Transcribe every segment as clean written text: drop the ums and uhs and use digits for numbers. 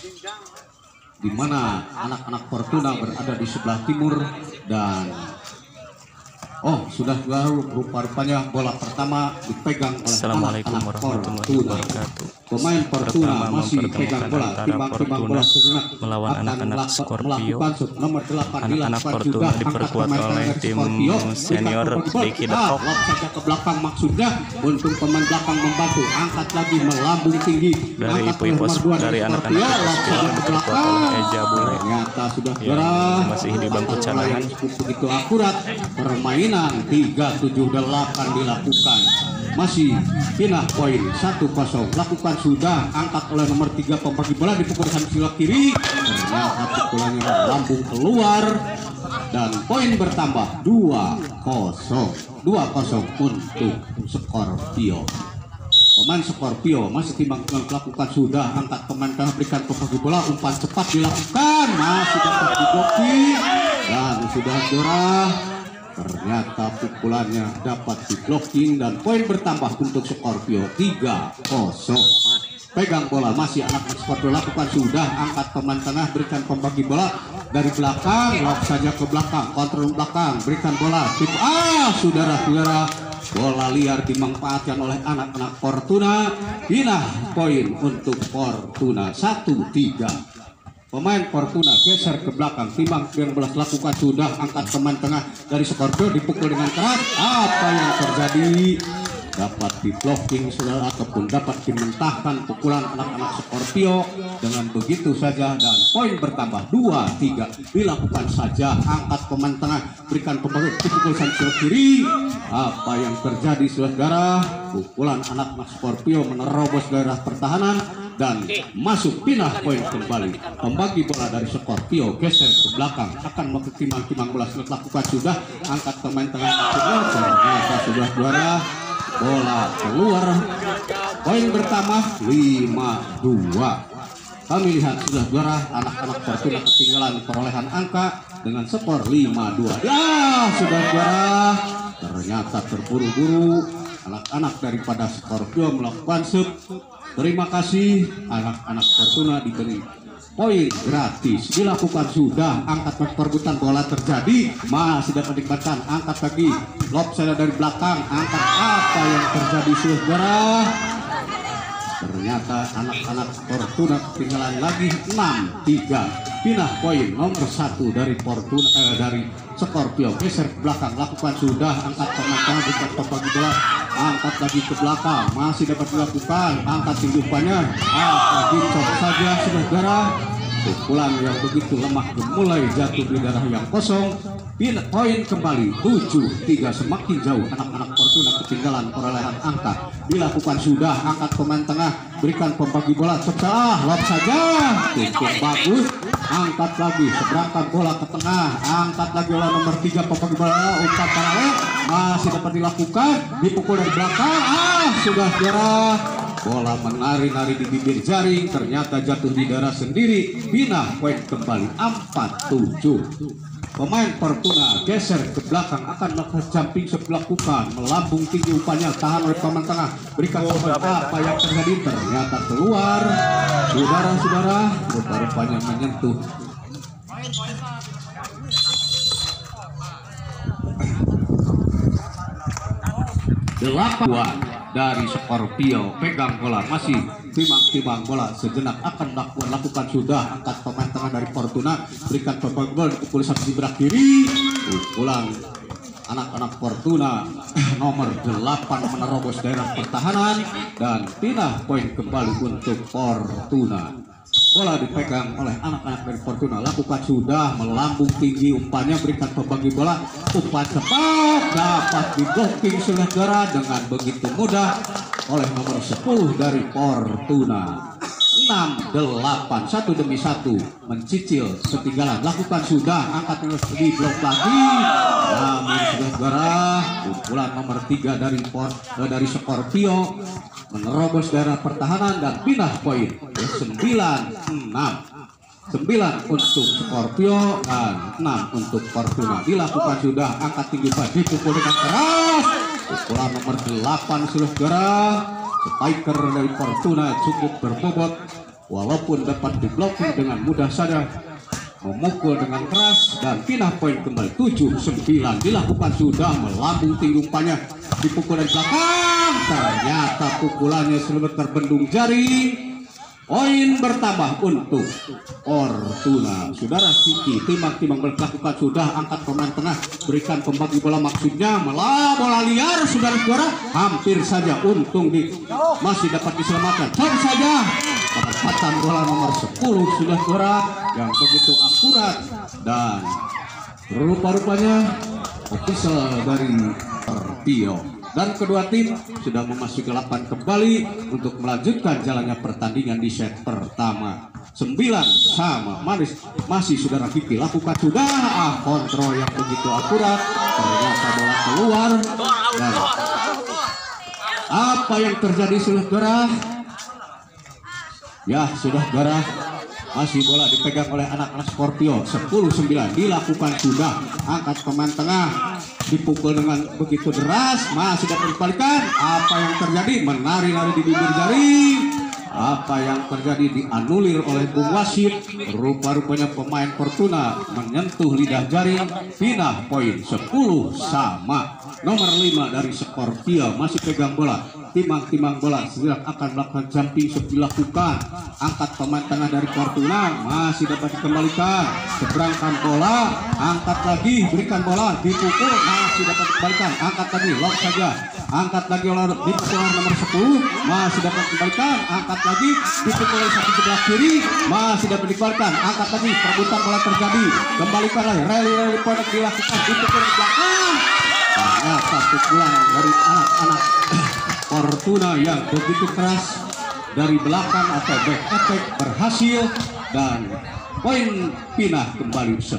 di mana anak-anak Fortuna berada di sebelah timur dan sudah rupa-rupanya bola pertama dipegang oleh Assalamualaikum anak-anak warahmatullahi Fortuna. wabarakatuh. Pemain Fortuna masih pegang bola, timbang-timbang bola sejenak melawan anak-anak Scorpio. nomor 8 Anak-anak Fortuna diperkuat oleh tim senior Deki Depok. Saja ke belakang maksudnya untuk pemain belakang membantu, angkat lagi melambung tinggi Dari Puipos dari anak-anak Scorpio diperkuat oleh Eja Bule ternyata sudah yang masih di bangku cadangan. begitu akurat. Permainan 3-7-8 dilakukan, masih pindah poin 1-0 lakukan sudah, angkat oleh nomor 3 pembagi bola, dipukul sila kiri, ternyata pukulannya melambung keluar dan poin bertambah 2-0 untuk Scorpio. Pemain Scorpio masih timbang melakukan sudah, angkat pemain tengah, berikan pembagi bola, umpan cepat dilakukan, masih dapat diblokir dan sudah juara. Ternyata pukulannya dapat diblocking dan poin bertambah untuk Scorpio 3-0. Pegang bola masih anak-anak Scorpio, lakukan sudah, angkat pemain tengah, berikan pembagi bola dari belakang, lock saja ke belakang, kontrol belakang, berikan bola, saudara-saudara, bola liar dimanfaatkan oleh anak-anak Fortuna. Pindah poin untuk Fortuna 1-3. Pemain Fortuna geser ke belakang, timbang yang belas lakukan sudah, angkat pemain tengah dari Scorpio, dipukul dengan keras. Apa yang terjadi? Dapat di-blocking saudara, ataupun dapat dimentahkan pukulan anak-anak Scorpio. Dengan begitu saja dan poin bertambah 2-3. Dilakukan saja, angkat pemain tengah, berikan pembagi, dipukul samping kiri. Apa yang terjadi saudara? Pukulan anak-anak Scorpio menerobos daerah pertahanan dan masuk, pindah poin kembali. Pembagi bola dari Scorpio geser ke belakang, akan mempertimbang bola, lakukan sudah, angkat pemain tengah, ternyata sudah juara, bola keluar. Poin bertambah 5-2. Kami lihat sudah juara, anak-anak Fortuna ketinggalan perolehan angka dengan skor 5-2. Sudah juara. Ternyata terburu-buru anak-anak daripada Scorpio melakukan sub. Terima kasih, anak-anak Fortuna diberi poin gratis. Dilakukan sudah, angkat perebutan bola terjadi, masih dapat dinikmatkan, angkat lagi, lob saya dari belakang, angkat. Apa yang terjadi saudara? Ternyata anak-anak Fortuna ketinggalan lagi 6-3. Pindah poin nomor 1 dari Fortuna dari Scorpio geser ke belakang, lakukan sudah, angkat pemain bukan pembagi bola, angkat lagi ke belakang, masih dapat dilakukan, angkat tinggi umpannya, dicop saja saudara. Pukulan yang begitu lemah mulai jatuh di darah yang kosong. Poin kembali 7-3, semakin jauh anak-anak Fortuna ketinggalan perolehan angka. Dilakukan sudah, angkat pemain tengah, berikan pembagi bola, pecah, lob saja, cukup bagus, angkat lagi, seberangkat bola ke tengah, angkat lagi oleh nomor 3 pembagi bola, umpan paralel, masih dapat dilakukan, dipukul dari belakang, sudah juara. Bola menari-nari di bibir jaring, ternyata jatuh di darah sendiri. Pindah poin kembali 4-7. Pemain Fortuna geser ke belakang, akan melakukan jumping lakukan, melambung tinggi umpannya, tahan oleh pemain tengah, berikan apa yang terjadi? Ternyata keluar. Saudara-saudara, rupa-rupanya menyentuh delapan dari Scorpio. Pegang bola, masih timbang bola sejenak, akan lakukan sudah, angkat pemain tengah dari Fortuna, berikan pemain bola, dipukul sampai sebelah kiri. Pukulan anak-anak Fortuna nomor 8 menerobos daerah pertahanan dan pindah poin kembali untuk Fortuna. Bola dipegang oleh anak-anak dari Fortuna, lakukan sudah, melambung tinggi umpannya, berikan pembagi bola, umpan cepat, dapat di-blocking saudara dengan begitu mudah oleh nomor 10 dari Fortuna. 6-8, 1 demi 1 mencicil ketinggalan, lakukan sudah, angkat terus di blok lagi, namun sudah juara. Pukulan nomor 3 dari Scorpio menerobos daerah pertahanan dan pindah poin 9 untuk Scorpio dan 6 untuk Fortuna. Dilakukan sudah, angkat tinggi baju, pukul dengan keras. Pukulan nomor 8 sudah juara. Spiker dari Fortuna cukup berbobot walaupun dapat diblokir dengan mudah saja, memukul dengan keras dan pindah poin kembali 7-9 dilakukan sudah melambung tinggi umpannya dipukul dari belakang, ternyata pukulannya sudah terbendung jaring. Poin bertambah untuk Fortuna. Saudara Kiki timbang-timbang melakukan sudah angkat pemain tengah, berikan pembagi bola maksudnya bola liar saudara-saudara, hampir saja untung masih dapat diselamatkan. Cari saja penempatan bola nomor 10 saudara yang begitu akurat dan rupa-rupanya official dari Perpio. Dan kedua tim sudah memasuki lapangan kembali untuk melanjutkan jalannya pertandingan di set pertama. 9 sama masih saudara Kiki lakukan sudah kontrol yang begitu akurat, ternyata bola keluar. Dan apa yang terjadi saudara? Ya saudara, masih bola dipegang oleh anak-anak Scorpio. 10-9 dilakukan sudah angkat pemain tengah, dipukul dengan begitu deras, masih dapat dikembalikan. Apa yang terjadi? Menari-nari di bibir jaring. Apa yang terjadi? Dianulir oleh Bung Wasit. Rupa-rupanya pemain Fortuna menyentuh lidah jaring. Pindah poin 10 sama. Nomor 5 dari Scorpio masih pegang bola, timang bola, segera akan melakukan jumping dilakukan. Angkat pemain tengah dari Fortuna masih dapat dikembalikan. Seberangkan bola, angkat lagi, berikan bola, dipukul, masih dapat dikembalikan. Angkat lagi, lock saja. Angkat lagi oleh dipukul nomor 10, masih dapat dikembalikan. Angkat lagi, dipukul oleh satu sebelah kiri, masih dapat dikembalikan. Angkat lagi, perebutan bola terjadi. Kembalikan lagi, rally point dilakukan, dipukul di belakang. Ternyata pukulan dari anak-anak Fortuna yang begitu keras dari belakang atau back attack berhasil dan poin pindah kembali 11-10.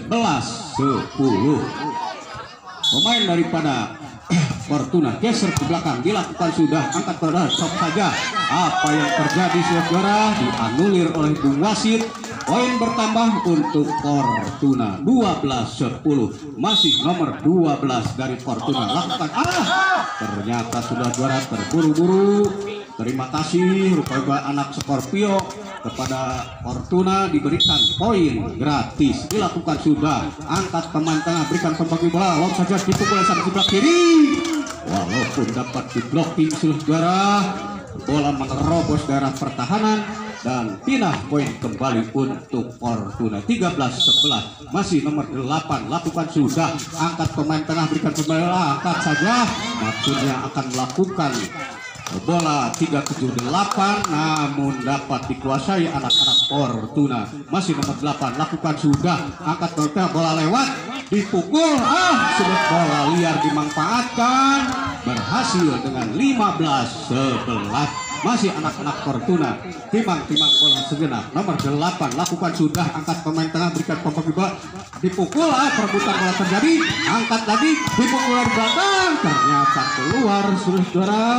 Pemain daripada Fortuna geser ke belakang, dilakukan sudah angkat bola, stop saja. Apa yang terjadi saudara? Dianulir oleh Bung Wasit. Poin bertambah untuk Fortuna 12-10. Masih nomor 12 dari Fortuna lakukan ternyata sudah juara terburu-buru. Terima kasih rupanya anak Scorpio kepada Fortuna diberikan poin gratis. Dilakukan sudah angkat pemain tengah, berikan pembagi bola, lob saja dipukul sang sebelah kiri. Walaupun dapat diblocking saudara, bola menerobos daerah pertahanan dan pindah poin kembali untuk Fortuna 13-11. Masih nomor 8 lakukan sudah angkat pemain tengah, berikan bola, angkat saja, maksudnya akan melakukan bola 378 namun dapat dikuasai anak-anak Fortuna. Masih nomor 8 lakukan sudah angkat bola lewat, dipukul, sudah bola liar dimanfaatkan, berhasil dengan 15-11. Masih anak-anak Fortuna timang bola sejenak. Nomor 8 lakukan sudah angkat pemain tengah, berikan pembagi bola, dipukul, perebutan bola terjadi, angkat lagi, dipukul dari belakang, ternyata keluar saudara.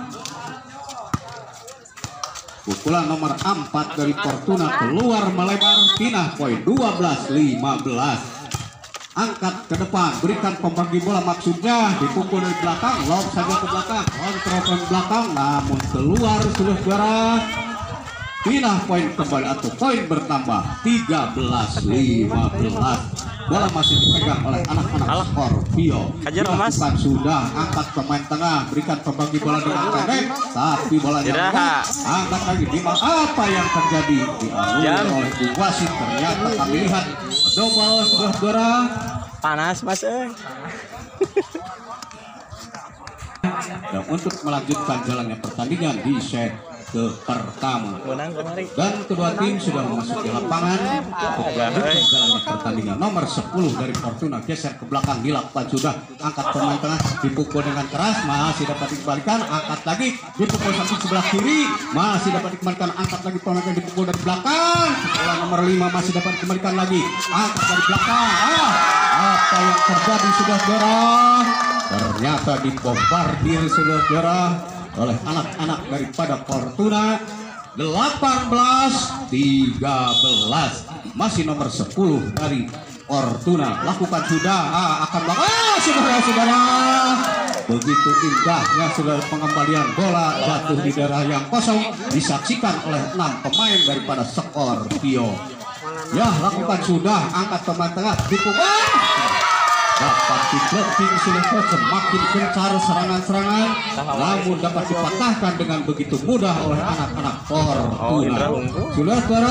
Pukulan nomor 4 dari Fortuna keluar melebar, pindah poin 12-15. Angkat ke depan, berikan pembagi bola, maksudnya dipukul dari belakang, lob saja ke belakang, kontrol ke belakang, namun keluar saudara. Pindah poin kembali atau poin bertambah 13-15. Bola masih dipegang oleh anak-anak Scorpio. Dilakukan sudah angkat pemain tengah, berikan pembagi bola dengan pendek, tapi bolanya enggak. Angkat lagi, apa yang terjadi? Dianulir oleh Bung Wasit. Ternyata kami lihat double saudara. Panas mas. Dan untuk melanjutkan jalannya pertandingan di set ke pertama, dan kedua tim sudah memasuki lapangan untuk melanjutkan jalannya pertandingan. Nomor 10 dari Fortuna geser ke belakang, dilakukan sudah angkat pemain tengah, dipukul dengan keras, masih dapat dikembalikan, angkat lagi, dipukul sampai sebelah kiri, masih dapat dikembalikan, angkat lagi pemain tengah, dipukul dari belakang. Bola nomor 5 masih dapat dikembalikan lagi, angkat dari belakang. Apa yang terjadi saudara? Ternyata dibombardir saudara oleh anak-anak daripada Fortuna. 18-13. Masih nomor 10 dari Fortuna lakukan sudah akan saudara-saudara, Begitu indahnya saudara pengembalian bola jatuh di daerah yang kosong disaksikan oleh 6 pemain daripada Scorpio. Ya, lakukan sudah, angkat pemain tengah dipukul. Dapat diblocking sudah semakin gencar serangan-serangan, namun dapat dipatahkan dengan begitu mudah oleh anak-anak Fortuna. Saudara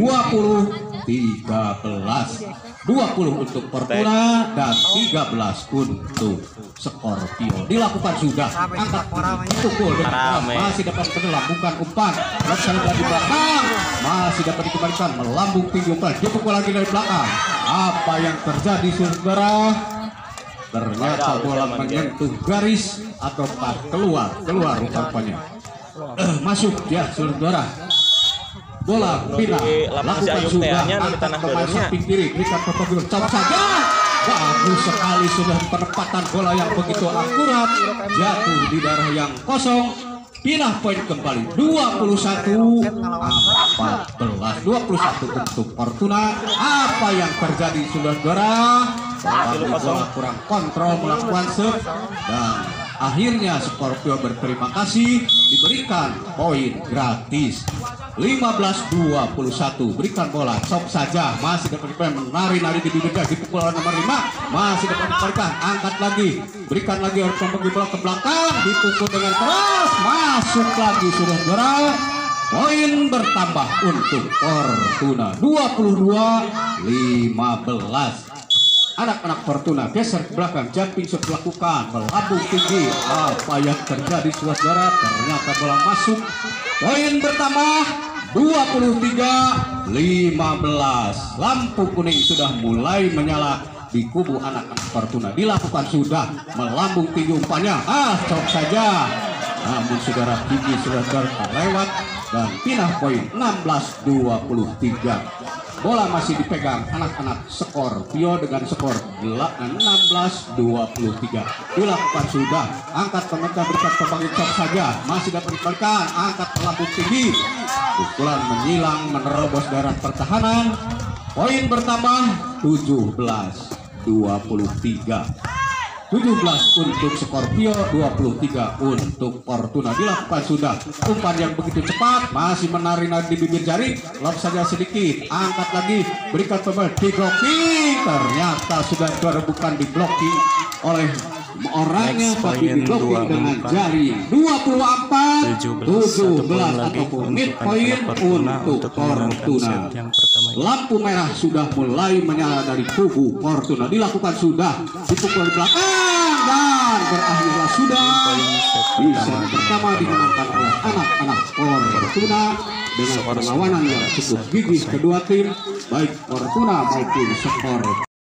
20 untuk Fortuna dan 13 untuk Scorpio. Dilakukan sudah, angkat pukul dengan masih dapat melambungkan umpan, laksana dari belakang masih dapat dikembalikan melambung tinggi umpan, dipukul lagi dari belakang. Apa yang terjadi saudara? Ternyata bola menyentuh garis atau keluar rupanya. Masuk ya saudara. Bola pindah, lakukan sudah, angkat pemain samping kiri, berikan Popogul, cop saja. Bagus sekali sudah penempatan bola yang begitu akurat, jatuh di daerah yang kosong. Pindah poin kembali 21 untuk Fortuna. Apa yang terjadi saudara? Bola kurang kontrol melakukan serve dan akhirnya Scorpio berterima kasih diberikan poin gratis. 15-21, berikan bola, cop saja, masih dapat menari-nari di bibirnya, dipukul oleh nomor 5, masih dapat diberikan, angkat lagi, berikan lagi harus membagi bola ke belakang, dipukul dengan keras, masuk lagi saudara. Poin bertambah untuk Fortuna 22-15. Anak-anak Fortuna geser ke belakang, jumping shot dilakukan, melambung tinggi. Apa yang terjadi saudara? Ternyata bola masuk. Poin bertambah 23-15. Lampu kuning sudah mulai menyala di kubu anak-anak Fortuna. Dilakukan sudah, melambung tinggi umpannya. Cok saja. Namun saudara tinggi sudah terlewat dan pindah poin 16-23. Bola masih dipegang anak-anak Scorpio dengan skor 16-23. Dilakukan sudah, angkat pengejar berikan pembangun cop saja, masih dapat dibalikan, angkat melambung tinggi, pukulan menyilang menerobos daerah pertahanan. Poin bertambah 17-23. 17 untuk Scorpio, 23 untuk Fortuna. Dilakukan sudah, umpan yang begitu cepat, masih menari-nari di bibir jaring, lob saja sedikit, angkat lagi, berikan pemain di blocking. Ternyata sudah bukan di blocking oleh orangnya, tapi di blocking dengan jaring. 24-17 ataupun mid point untuk Fortuna. Lampu merah sudah mulai menyala dari kubu Fortuna. Dilakukan sudah, dipukul di belakang dan berakhirlah sudah di set pertama dimenangkan oleh anak-anak Fortuna dengan perlawanan yang cukup gigih kedua tim, baik Fortuna maupun Scorpio.